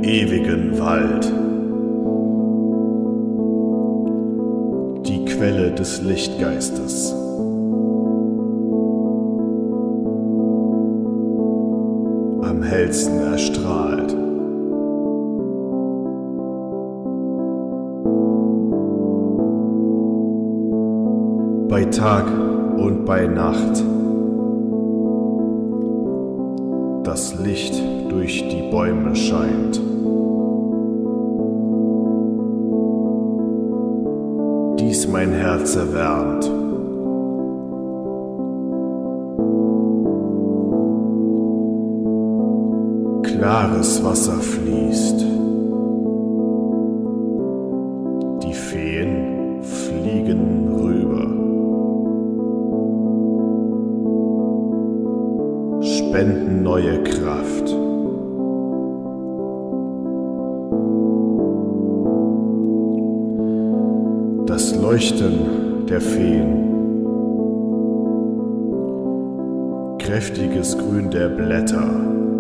ewigen Wald, die Quelle des Lichtgeistes. Am hellsten erstrahlt. Bei Tag und bei Nacht. Das Licht durch die Bäume scheint. Dies mein Herz erwärmt. Klares Wasser fließt. Die Feen fliegen rüber. Spenden neue Kraft. Das Leuchten der Feen. Kräftiges Grün der Blätter.